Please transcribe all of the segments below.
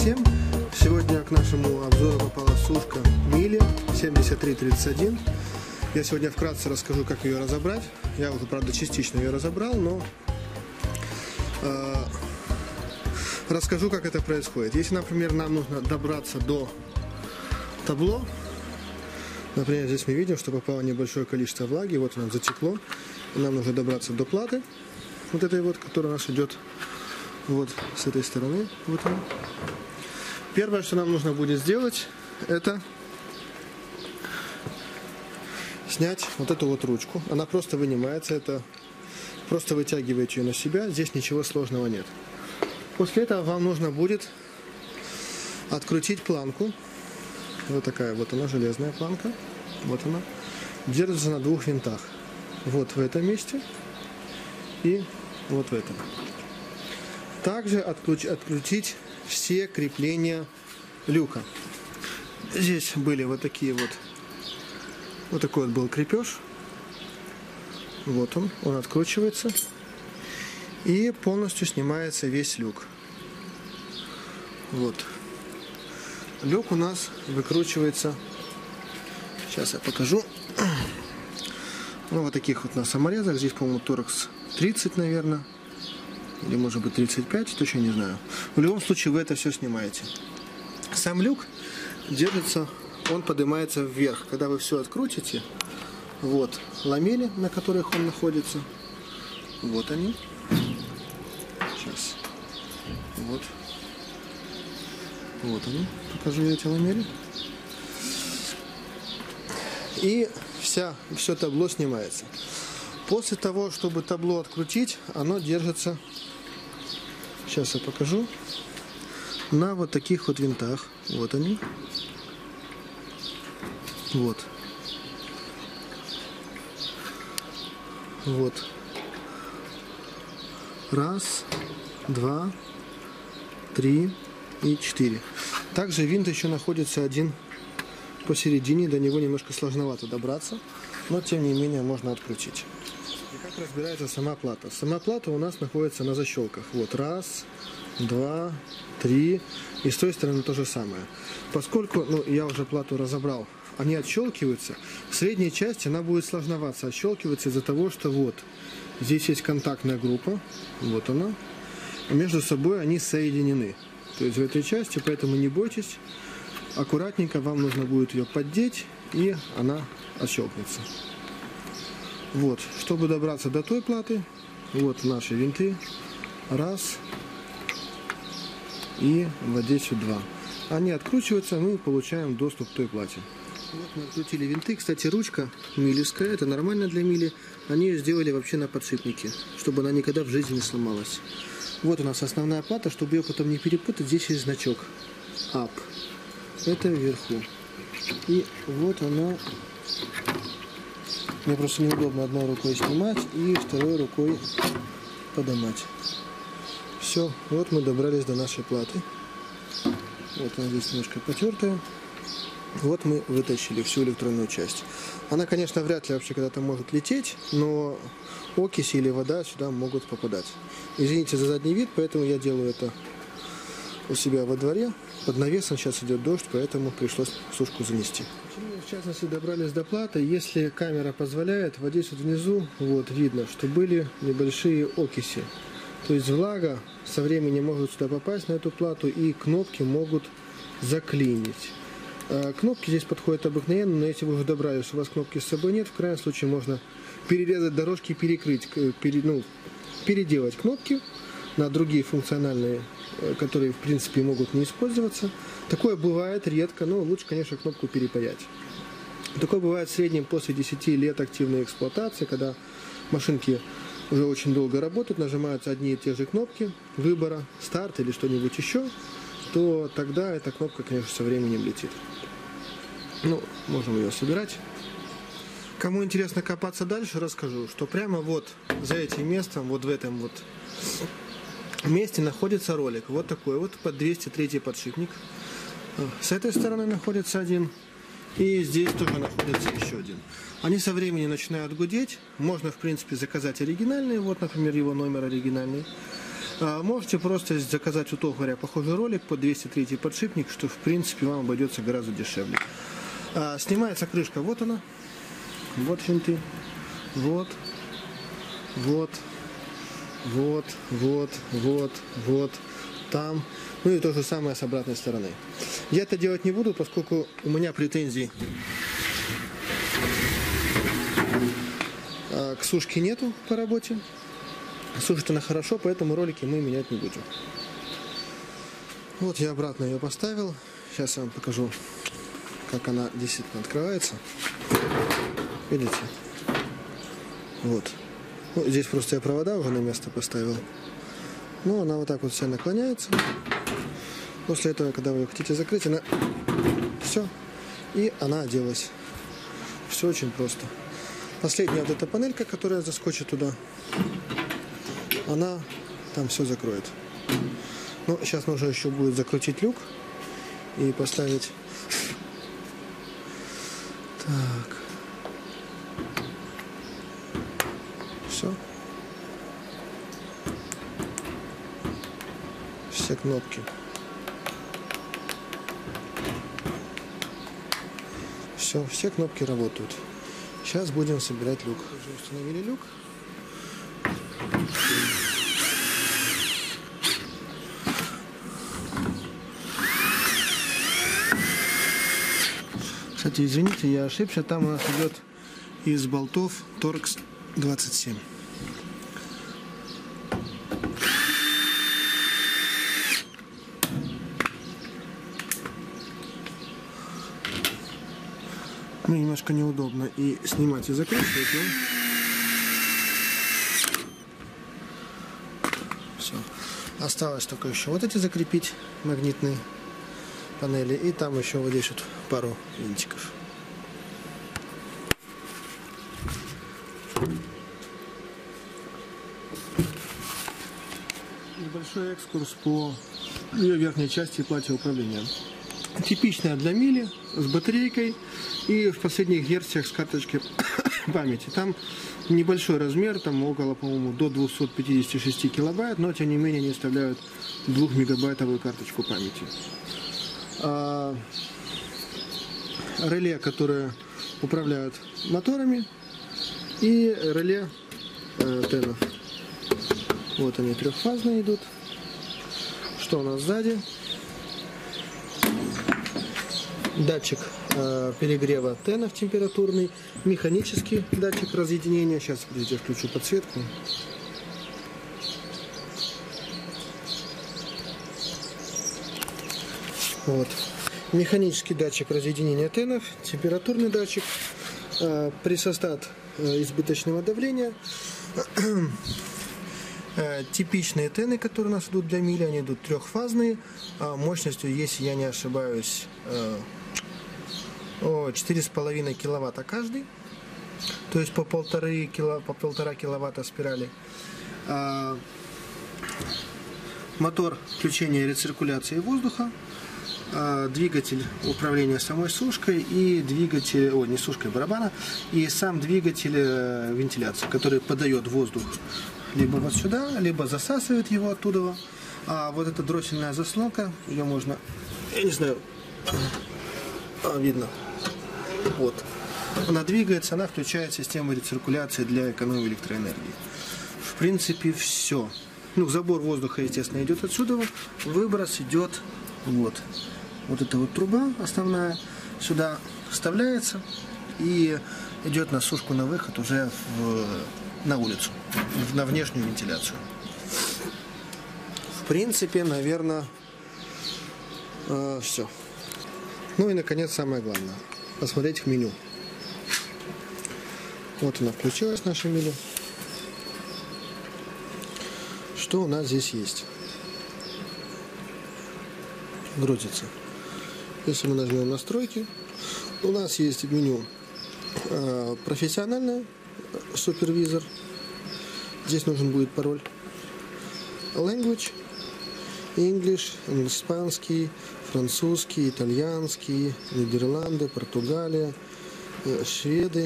всем! Сегодня к нашему обзору попала сушка Miele 7331. Я сегодня вкратце расскажу, как ее разобрать. Я уже, правда, частично ее разобрал, но расскажу, как это происходит. Если, например, нам нужно добраться до табло, например, здесь мы видим, что попало небольшое количество влаги, вот оно затекло, и нам нужно добраться до платы, вот этой вот, которая у нас идет вот с этой стороны, вот она. Первое, что нам нужно будет сделать, это снять вот эту вот ручку. Она просто вынимается, это просто вытягиваете ее на себя, здесь ничего сложного нет. После этого вам нужно будет открутить планку. Вот такая вот она, железная планка. Вот она. Держится на двух винтах. Вот в этом месте и вот в этом. Также открутить все крепления люка. Здесь были вот такие вот. Вот такой вот был крепеж. Вот он откручивается. И полностью снимается весь люк. Вот. Люк у нас выкручивается. Сейчас я покажу. Ну, вот таких вот на саморезах. Здесь, по-моему, торкс 30, наверное. Или, может быть, 35, точно не знаю. В любом случае, вы это все снимаете. Сам люк держится, он поднимается вверх. Когда вы все открутите, вот ламели, на которых он находится. Вот они. Сейчас. Вот. Вот они. Покажу я эти ламели. И все табло снимается. После того, чтобы табло открутить, оно держится, сейчас я покажу, на вот таких вот винтах. Вот они. Вот. Вот. Раз, два, три и 4. Также винт еще находится один посередине, до него немножко сложновато добраться, но тем не менее можно открутить. И как разбирается сама плата? Сама плата у нас находится на защелках. Вот раз, два, три. И с той стороны то же самое. Поскольку, я уже плату разобрал, они отщелкиваются, в средней части она будет сложновато отщелкиваться из-за того, что вот здесь есть контактная группа, вот она, и между собой они соединены. То есть в этой части, поэтому не бойтесь, аккуратненько вам нужно будет ее поддеть, и она отщелкнется. Вот, чтобы добраться до той платы, вот наши винты, раз, и вот здесь вот два. Они откручиваются, мы получаем доступ к той плате. Вот мы открутили винты. Кстати, ручка милевская, это нормально для Miele. Они ее сделали вообще на подшипнике, чтобы она никогда в жизни не сломалась. Вот у нас основная плата, чтобы ее потом не перепутать, здесь есть значок Up. Это вверху. И вот она. Мне просто неудобно одной рукой снимать и второй рукой поднимать. Все, вот мы добрались до нашей платы. Вот она здесь немножко потертая. Вот мы вытащили всю электронную часть. Она, конечно, вряд ли вообще когда-то может лететь, но окись или вода сюда могут попадать. Извините за задний вид, поэтому я делаю это у себя во дворе. Под навесом сейчас идет дождь, поэтому пришлось сушку занести. В частности, добрались до платы. Если камера позволяет, вот здесь вот внизу вот видно, что были небольшие окиси. То есть влага со временем может сюда попасть на эту плату, и кнопки могут заклинить. Кнопки здесь подходят обыкновенно, но если вы уже добрались, у вас кнопки с собой нет, в крайнем случае можно перерезать дорожки, перекрыть, переделать кнопки на другие функциональные, которые в принципе могут не использоваться. Такое бывает редко, но лучше, конечно, кнопку перепаять. Такое бывает в среднем после 10 лет активной эксплуатации, когда машинки уже очень долго работают, нажимаются одни и те же кнопки выбора, старт или что-нибудь еще, то тогда эта кнопка, конечно, со временем летит. Можем ее собирать. Кому интересно копаться дальше, расскажу, что прямо вот за этим местом, вот в этом вот месте находится ролик. Вот такой вот под 203 подшипник. С этой стороны находится один. И здесь тоже находится еще один. Они со временем начинают гудеть. Можно, в принципе, заказать оригинальные. Вот, например, его номер оригинальный. Можете просто заказать у токаря похожий ролик под 203 подшипник, что в принципе вам обойдется гораздо дешевле. Снимается крышка, вот она, вот винты, вот, там. Ну и то же самое с обратной стороны. Я это делать не буду, поскольку у меня претензий к сушке нету по работе. Сушит она хорошо, поэтому ролики мы менять не будем. Вот я обратно ее поставил. Сейчас я вам покажу, как она действительно открывается. Видите? Вот. Ну, здесь просто я провода уже на место поставил. Ну, она вот так вот вся наклоняется. После этого, когда вы ее хотите закрыть, она... Все. И она оделась. Все очень просто. Последняя вот эта панелька, которая заскочит туда, она там все закроет. Ну, сейчас нужно еще будет закрутить люк и поставить... Так. Все. Все кнопки. Все кнопки работают. Сейчас будем собирать люк. Уже установили люк. Кстати, извините, я ошибся. Там у нас идет из болтов Торкс 27. Ну, немножко неудобно и снимать, и закручивать, но... Все. Осталось только еще вот эти закрепить, магнитные панели, и там еще вот здесь вот пару винтиков. Небольшой экскурс по ее верхней части плате управления. Типичная для мили, с батарейкой и в последних версиях с карточкой памяти. Там небольшой размер, там около, по-моему, до 256 килобайт, но тем не менее они вставляют 2-мегабайтовую карточку памяти. Реле, которые управляют моторами, и реле тенов. Вот они трехфазные идут. Что у нас сзади? Датчик перегрева тенов температурный, механический датчик разъединения. Сейчас, подождите, включу подсветку. Вот. Механический датчик разъединения тенов, температурный датчик, пресостат избыточного давления. Типичные тены, которые у нас идут для мили, они идут трехфазные, мощностью, если я не ошибаюсь, 4,5 киловатта каждый, то есть по полтора киловатта спирали. Мотор включения и рециркуляции воздуха, двигатель управления самой сушкой и двигатель, не сушкой, барабана, и сам двигатель вентиляции, который подает воздух либо вот сюда, либо засасывает его оттуда. А вот эта дроссельная заслонка, ее можно, я не знаю, видно, вот, она двигается, она включает систему рециркуляции для экономии электроэнергии. В принципе, все. Ну, забор воздуха, естественно, идет отсюда, выброс идет вот. Вот эта вот труба основная сюда вставляется и идет на сушку на выход уже на улицу, на внешнюю вентиляцию. В принципе, наверное, все. Ну и, наконец, самое главное. Посмотреть в меню. Вот она включилась, наша меню. Что у нас здесь есть? Грузится. Если мы нажмем настройки, у нас есть в меню профессиональный супервизор. Здесь нужен будет пароль. Language, English, испанский, французский, итальянский, Нидерланды, Португалия, шведы.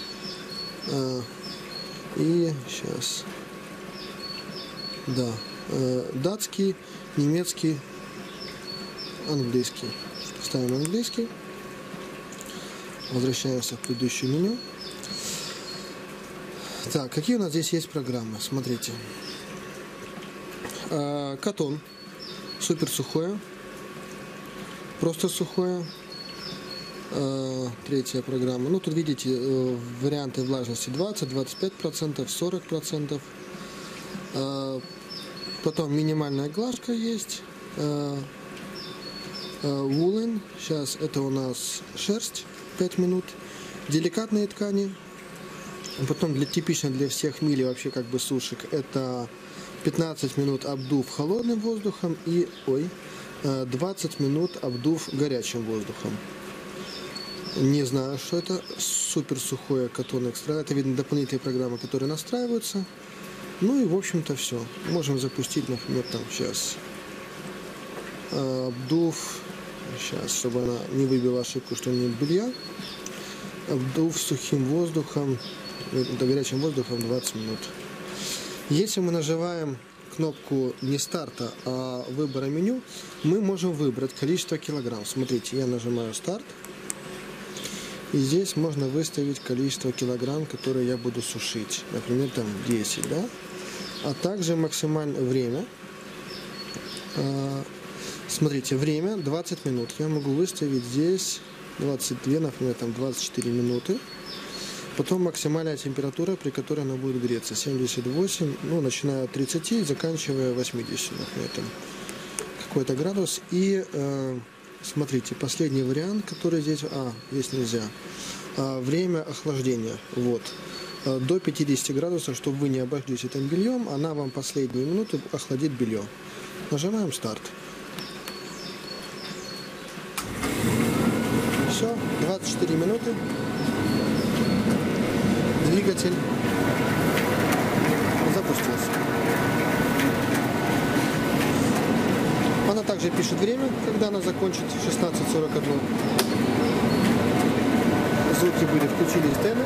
И сейчас, да, датский, немецкий, английский. Ставим английский. Возвращаемся в предыдущее меню. Так, какие у нас здесь есть программы? Смотрите. Катон. Супер сухое. Просто сухое. Третья программа. Ну, тут видите варианты влажности 20, 25%, 40%. Потом минимальная глажка есть. Woolen. Сейчас это у нас шерсть. 5 минут. Деликатные ткани. Потом типично для всех миль вообще как бы сушек это 15 минут обдув холодным воздухом и 20 минут обдув горячим воздухом. Не знаю, что это. Супер сухое катон экстра. Это видно дополнительные программы, которые настраиваются. Ну и в общем-то все. Можем запустить, например, там сейчас обдув. Сейчас, чтобы она не выбила ошибку, что нет белья. Обдув сухим воздухом, горячим воздухом 20 минут. Если мы нажимаем кнопку не старта, а выбора меню, мы можем выбрать количество килограмм. Смотрите, я нажимаю старт. И здесь можно выставить количество килограмм, которые я буду сушить. Например, там 10, да? А также максимальное время. Смотрите, время 20 минут. Я могу выставить здесь 22, например, там 24 минуты. Потом максимальная температура, при которой она будет греться. 78, ну, начиная от 30 и заканчивая 80, например, там какой-то градус. И смотрите, последний вариант, который здесь, здесь нельзя. Время охлаждения, вот. До 50 градусов, чтобы вы не обожглись этим бельем, она вам последние минуты охладит белье. Нажимаем старт. Все, 24 минуты. Двигатель запустился. Она также пишет время, когда она закончит, 16:41. Звуки были, включились тены.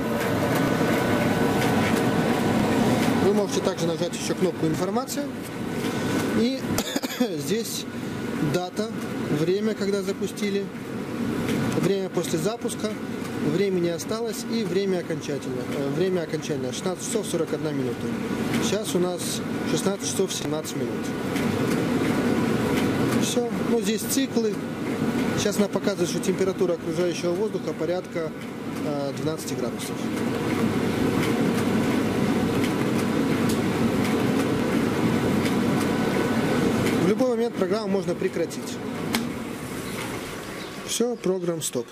Вы можете также нажать еще кнопку «Информация». И здесь дата, время, когда запустили, время после запуска, времени осталось и время окончательное. Время окончания 16 часов 41 минута. Сейчас у нас 16 часов 17 минут. Все. Ну, здесь циклы. Сейчас она показывает, что температура окружающего воздуха порядка 12 градусов. В любой момент программу можно прекратить. Все, программ стоп.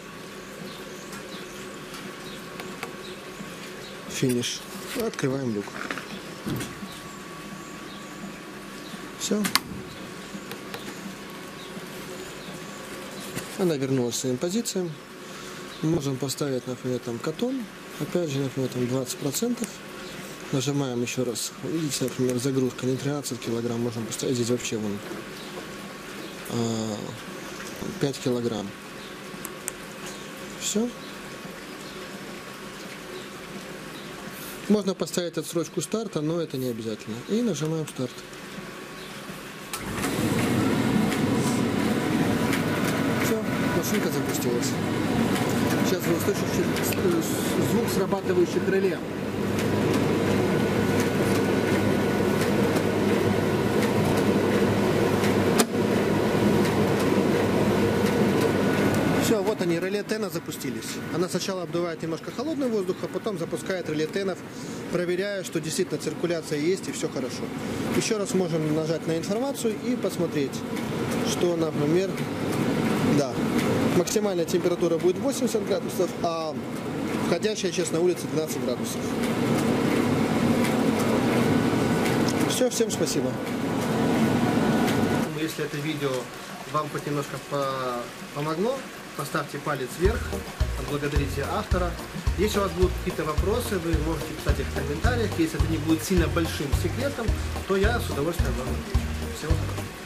Финиш. Открываем люк. Все. Она вернулась к своим позициям. Можем поставить, например, там катон. Опять же, например, там 20%. Нажимаем еще раз. Видите, например, загрузка не 13 килограмм. Можем поставить здесь вообще вон 5 килограмм. Все. Можно поставить отсрочку старта, но это не обязательно. И нажимаем старт. Все, машинка запустилась. Сейчас вы услышите звук срабатывающих реле. Все, вот они, реле тена запустились. Она сначала обдувает немножко холодный воздух, а потом запускает реле тенов, проверяя, что действительно циркуляция есть и все хорошо. Еще раз можем нажать на информацию и посмотреть, что, например, да, максимальная температура будет 80 градусов, а входящая сейчас на улице 12 градусов. Все, всем спасибо. Если это видео вам хоть немножко помогло, поставьте палец вверх, отблагодарите автора. Если у вас будут какие-то вопросы, вы можете писать их в комментариях. Если это не будет сильно большим секретом, то я с удовольствием вам отвечу. Всего хорошего.